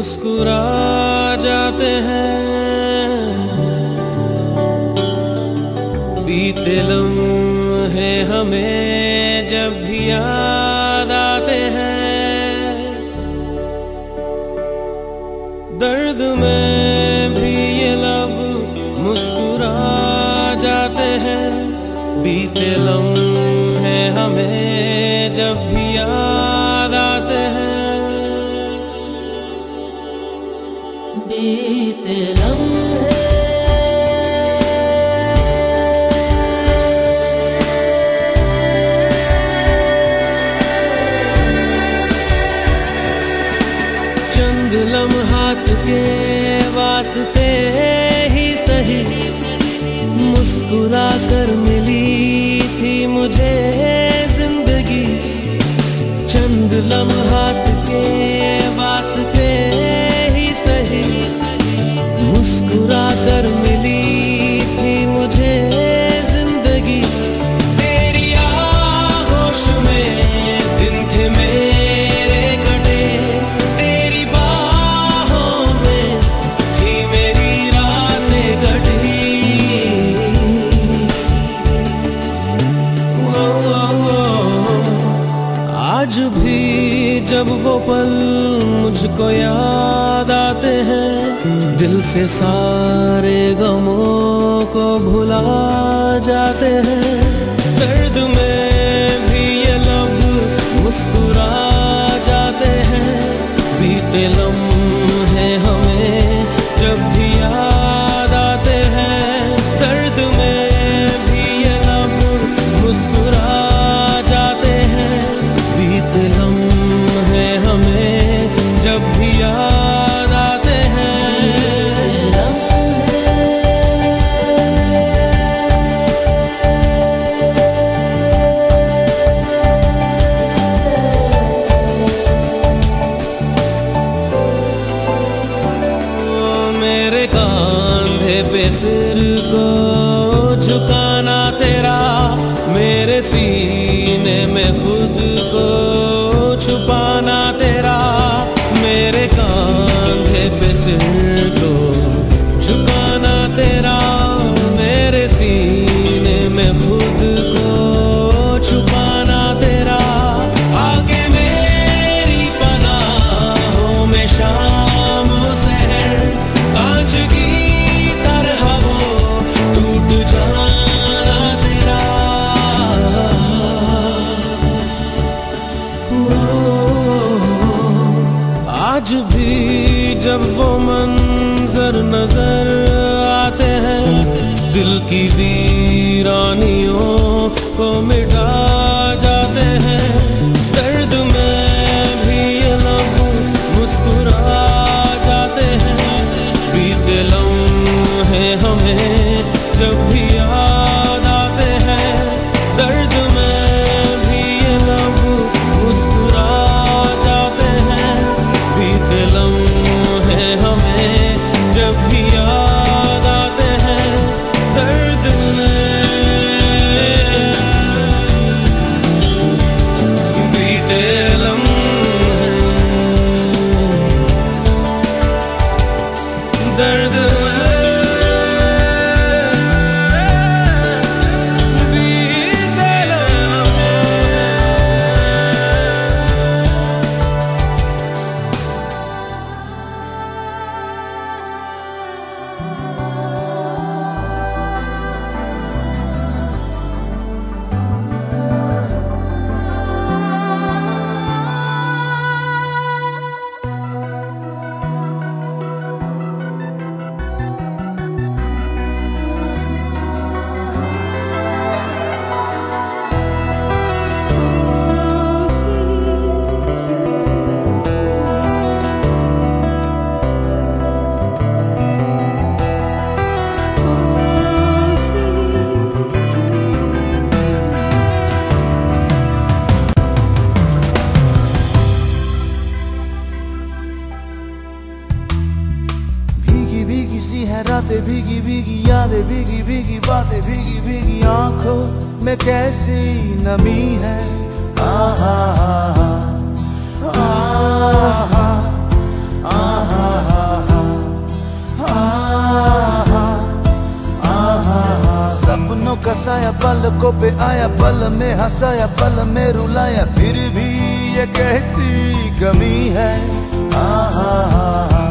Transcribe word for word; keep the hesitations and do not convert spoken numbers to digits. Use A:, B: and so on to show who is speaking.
A: मुस्कुरा जाते हैं, बीते लम्हे हमें जब भी याद आते हैं। दर्द में भी ये लब मुस्कुरा जाते हैं, बीते लम्हे हमें जब भी याद आते हैं।
B: बीते लम्हे
A: चंद लम्हात के वास्ते ही सही मुस्कुरा कर मिली थी मुझे जिंदगी। चंद लम्हात के वास्ते ही सही मुस्कुरा कर मिली थी मुझे जिंदगी। तेरी आगोश में दिन थे मेरे कटे, तेरी बाहों में थी मेरी रातें कटी। ओ, ओ, ओ, आज भी जब वो पल मुझको याद आते हैं, दिल से सारे गमों को भुला जाते हैं। दर्द में भी ये लब मुस्कुरा जाते हैं, बीते लम्हे हमें जब भी याद आते हैं। दर्द में भी ये लब मुस्कुरा जाते हैं, बीते लम्हे हमें जब भी याद आते हैं। मेरे कांधे पे सिर को झुकाना तेरा, मेरे सीने में खुद को छुपाना तेरा। मेरे कांधे पे सिर को झुकाना तेरा, मेरे सीने में खुद को छुपाना तेरा। आके मेरी पनाहों में शाम सहर, कांच की तरह वो टूट जाना तेरा। आज भी जब वो मंजर नजर आते हैं, दिल की वीरानियों को मिटा जाते हैं। दर्द में भी ये लब मुस्कुरा जाते हैं, बीते लम्हे हमें जब भी याद आते हैं। दर्द में भी ये लब मुस्कुरा जाते हैं, बीते लम्हे हमें जब भी याद आते हैं। दर्द में बीते लम्हे, दर्द
C: सी है रातें, भीगी भीगी यादें, भीगी भीगी बातें, भीगी भीगी आंखों में कैसी नमी है। आहा आहा आहा आहा सपनों का साया पलकों पे आया, पल में हंसाया पल में रुलाया, फिर भी ये कैसी कमी है। हाँ हाँ हाँ